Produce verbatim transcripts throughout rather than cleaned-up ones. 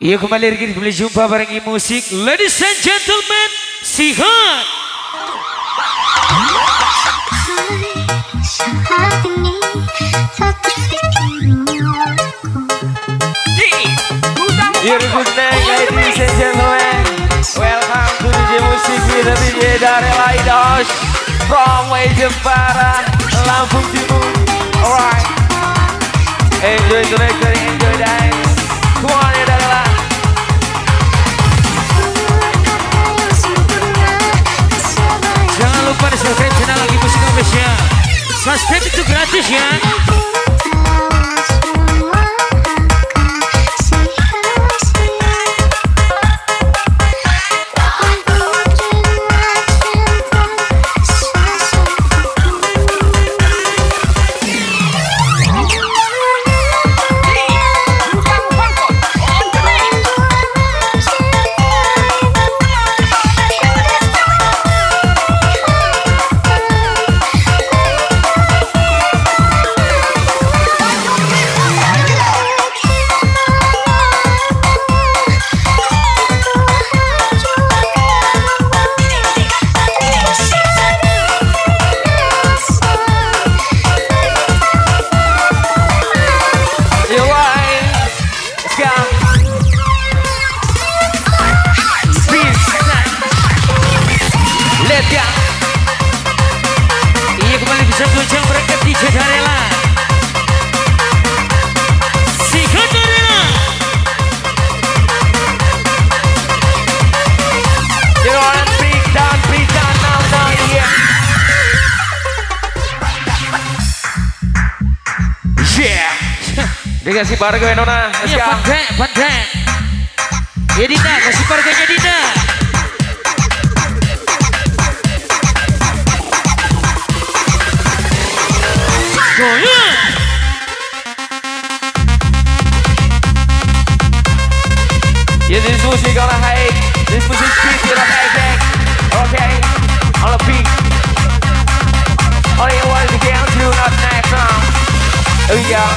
Iya kembali lagi kembali jumpa bareng musik. Ladies and gentlemen, Sihat. You're good night, ladies and gentlemen. Welcome to D J Musik with D J dari Laidos from Jepara, Lampung Timur. Alright, enjoy the recording, enjoy dance. Semuanya adalah jangan lupa di subscribe channel lagi musik Indonesia. Subscribe itu gratis ya. Iya kembali bisa goncang berangkat di Jadarela. Sikat Jadarela. You wanna break down, break down now, now, yeah. Yeah. Dikasih barang gue Nona. Iya pandai, pandai. Ya Dinda, kasih barangnya Dinda. Oh, yeah. Yeah, this music gonna hate. This music beat gonna hate back. Okay, on the beat. Only one to get to, not next now. Here we go.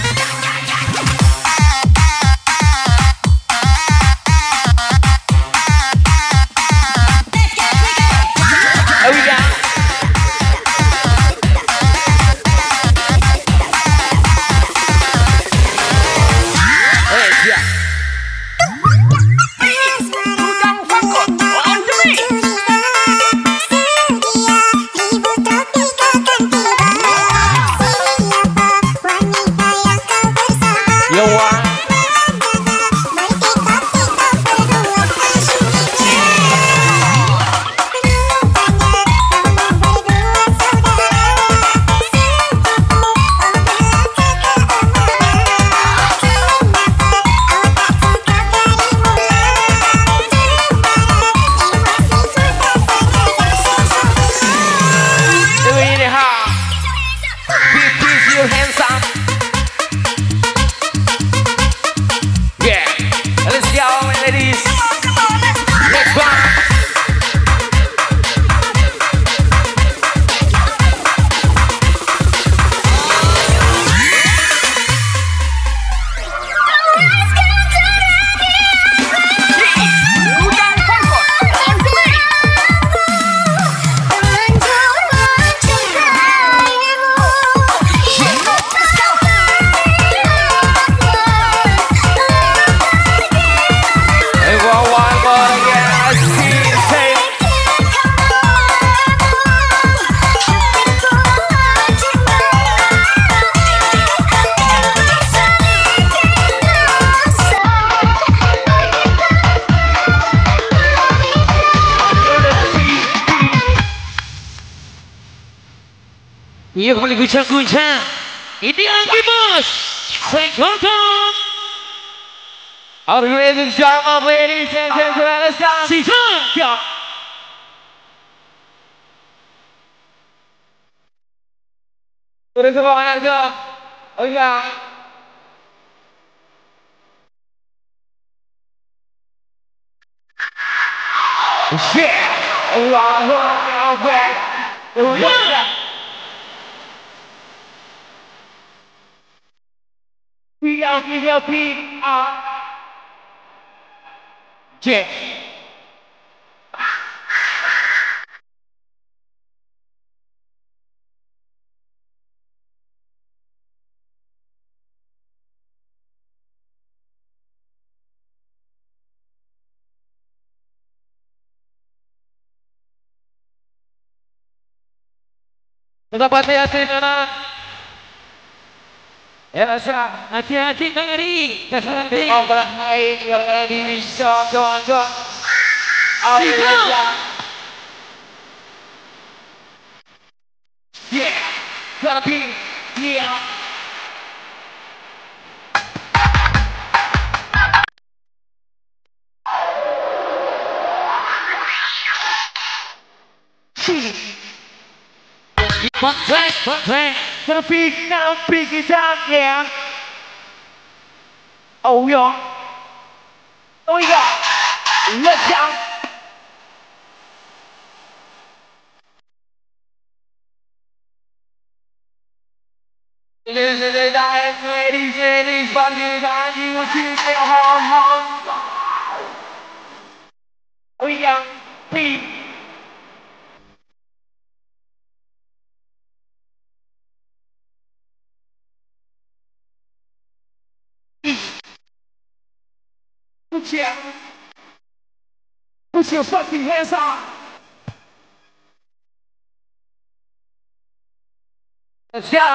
Here we go. Iya kembali guncang-guncang. Ini Anggi Bos. Welcome. Are you ready to jump up, ladies and gentlemen? Let's go. Sihat. Turun ke bawah aja. Oh iya. Shit. Allah Akbar. Allah. We are, we are, we are. Cek. Tetap hati-hati nona. Ya sa, hati-hati negeri. Hati-hati. Oh berhati yang bisa kawan-kawan. Yeah, tapi yeah. Mantap, mantap. Tapi tapi kita ya. Oh ya, oh ya, let's go. Ladies and ladies, ladies, ladies, you will see me home, home. Oh yeah, please. Put your, put your fucking hands up. Let's go.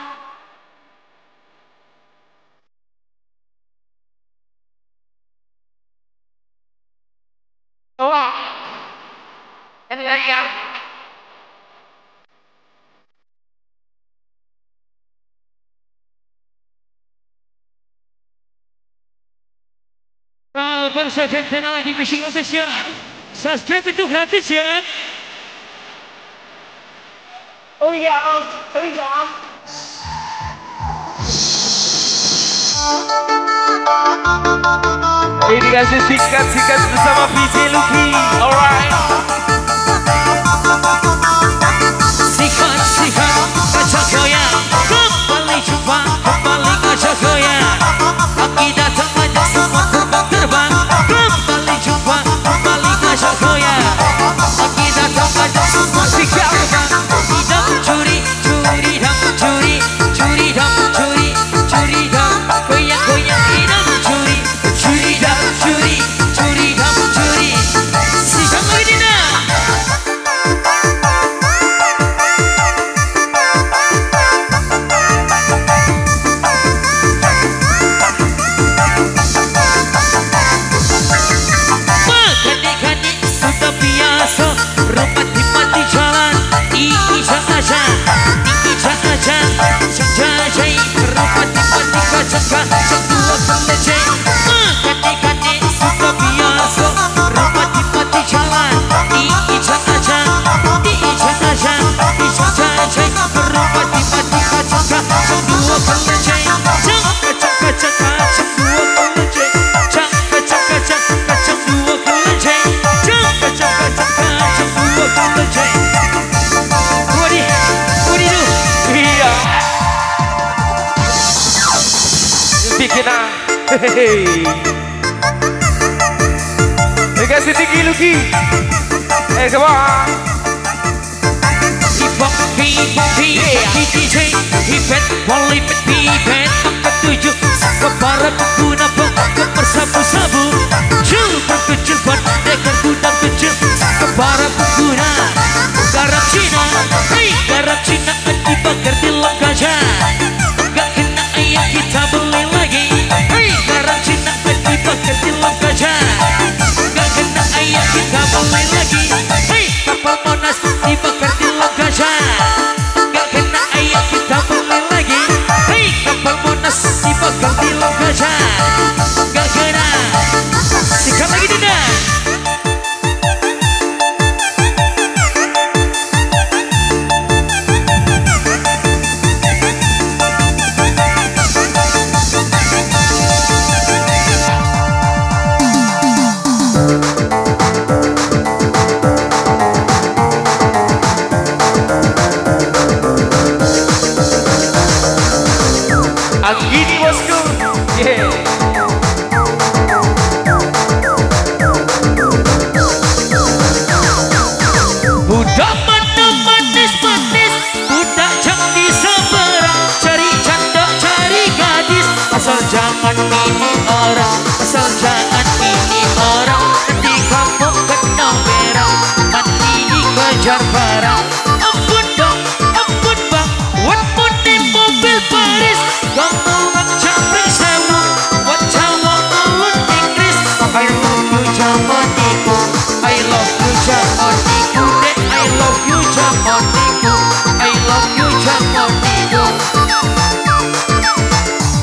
Oh, and there you go. Bersahabat tenang di misi official. Subscribe itu gratis ya. Oh iya, oh iya. Ini kasih sikat-sikat bersama V J Lucky. Alright. Sikat-sikat ngajak goyang. Kembali jumpa, kembali ngajak goyang. Aki datang banyak semua terbang terbang. Kembali jumpa, kembali ngajak goyang. Aki datang banyak semua sikat terbang. Tidak mencuri, curi dan mencuri, curi dan mencuri, curi dan goyang goyang. Tidak mencuri, curi dan mencuri, curi dan mencuri. Sikat lagi Dina. Hehehe. Dikasih tinggi Lucky. Eh come on. Hip hop, hip hop, hip hop, D J, hip hop, wali hip hop, ketujuh ke para pengguna ke bersabu-sabu. Coba kecil buat dekar gudang kecil ke para pengguna. Garam Cina, hey garam Cina dibakar di lem gajah. Enggak kena ayam kita beli lagi. Garam Cina dibakar di lem gajah. Gak kena ayam kita beli lagi. Hei kapal Monas dibakar di lem gajah. Gak kena ayam kita beli lagi. Hei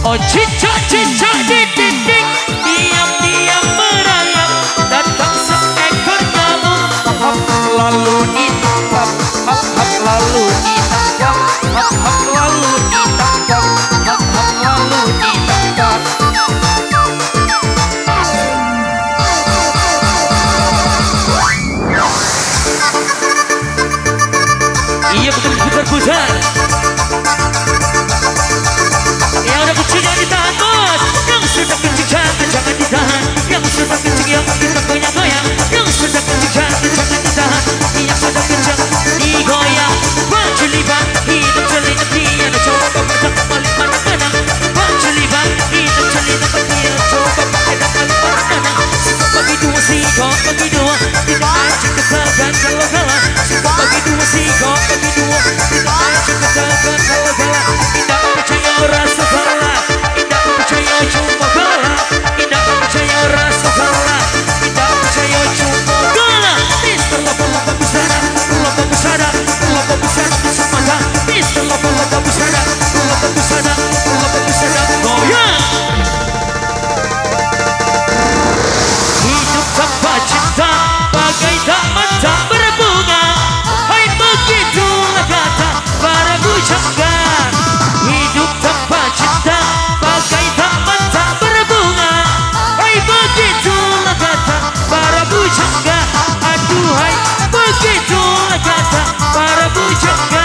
Oh cicak cicak di dinding, diam-diam merayap, datang seekor nyamuk. Hap lalu ditangkap, hap hap lalu ditangkap, hap hap lalu ditangkap, hap hap lalu ditangkap. Iya betul putar-putar. Yang udah kucing yang ditahan bos, yang sudah kencing jangan jangan ditahan, yang sudah kencing yang kita goyang-goyang, yang sudah kencing jangan jangan ditahan, yang sudah kencing digoyang. Baju libat hidup jeli tapi ada coba bapak balik mana-mana. Baju libat hidup jeli tapi ada coba bapak balik mana-mana. Sikap bagi dua sikap bagi dua, tidak aja ketakan kalau kalah. Sikap bagi dua sikap bagi dua, tidak aja ketakan kalau kalah. Tidak percaya rasa kalah, tidak percaya cuma kalah, tidak percaya rasa kalah, tidak percaya cuma kalah. Mister lomba-lomba busana, lomba busana, lomba busana di semata. Mister lomba-lomba busana, lomba busana, lomba busana goyang. Hidup tanpa cinta bagai taman tak berbunga. Hai begitulah kata para bujangga. Hidup tanpa cinta bagai taman tak berbunga. Hai begitulah kata para bujangga. Aduhai begitulah kata para bujangga.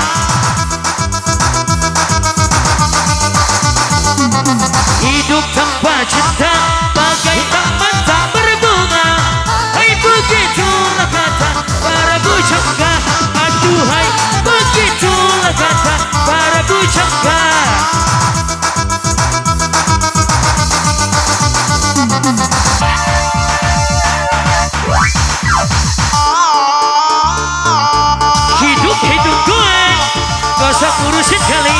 Hidup tanpa cinta bagai taman tak berbunga. Hai begitulah kata para bujangga. Aduhai begitulah kata para bujangga. Hidup hidup gue gak usah ngurusin kali.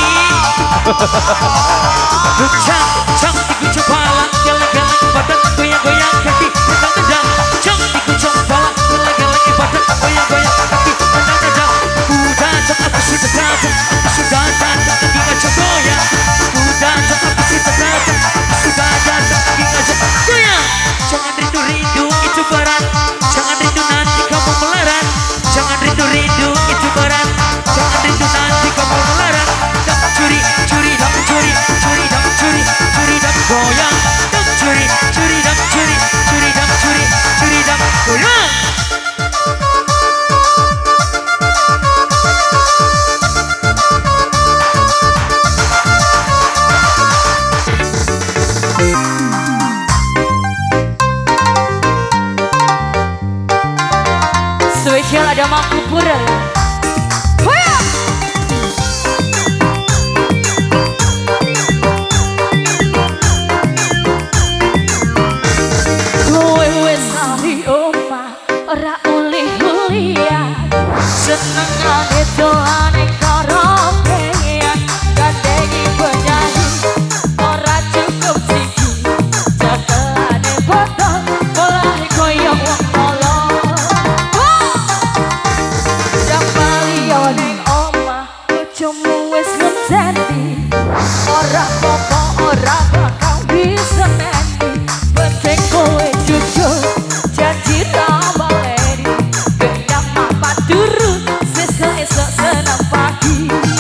Cang cang dikucuk pala, geleng-geleng badan, goyang-goyang kaki, tendang-tendang. Cang dikucuk pala, geleng-geleng badan, goyang-goyang kaki, tendang-tendang. Ku datang, aku sudah datang, aku sudah datang, lagi ngajak goyang. Ku datang, aku sudah datang, aku sudah datang, lagi ngajak goyang. Jangan rindu-rindu itu berat, jangan rindu nanti kamu melarat. Jangan rindu-rindu itu berat, jangan rindu nanti kamu melarat. Dan curi, curi, dan curi, curi, dan curi, curi, dan goyang. Dan curi, curi, dan curi, curi, dan curi, curi, dan goyang. Spesial ada mampu pura. Kowe wis sari omah ora uli-ulian, senengane dolane karaokean, gandengi penyanyi ora cukup siji, cekelane botol boleh koyo wong tolong. Jam bali ning omah bojomu wis ngenteni, ora apa ora bakal bisa neni. Penting kowe jujur janji ra baleni, gendang apa turun sesuk-esuk seneng pagi.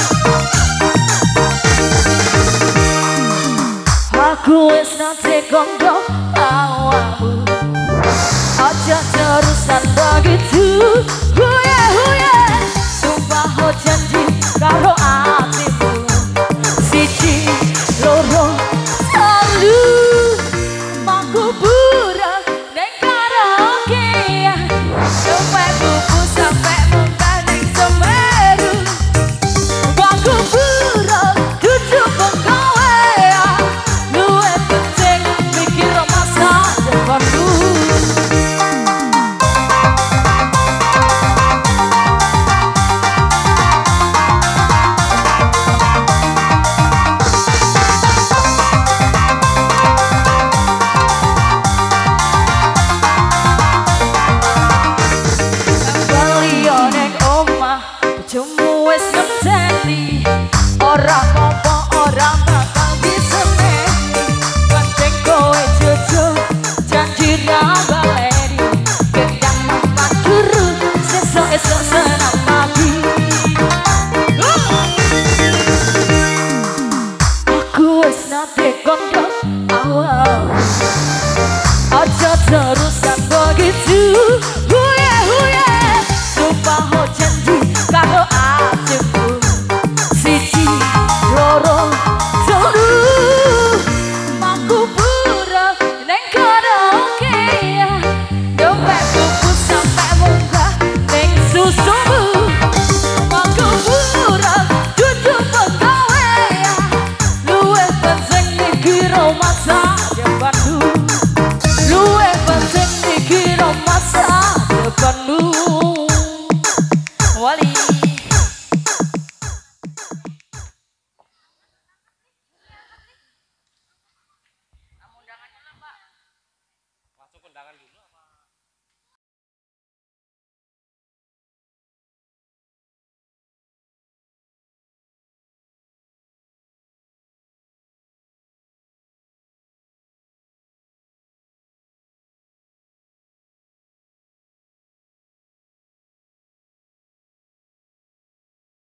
Aku wis nate kongko awakmu, aja terusan begitu. Huye huye, sumpah ho janji karo atimu. Siji loro telu, mangku pura neng karaokean, sampai buku sampai muntah neng Semeru. Mangku pura duduk penggawean, luwe penting mikir masa depanmu. Bojomu wis ngenteni, ora apa-apa ora bakal bisa dikondo awal. Aja terusan begitu, huye huye. Sumpah ho janji karo atiku. Siji loro telu, maku pura neng karaoke. Dompet tuku sampai munggah neng susumu. Maku pura duduk pegawai. Luwih penting dikira masa depanmu. Luwih penting dikira masa depanmu. Wali Masuk undangan dulu.